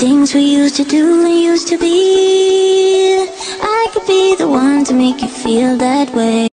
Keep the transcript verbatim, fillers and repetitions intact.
things we used to do and used to be. I could be the one to make you feel that way.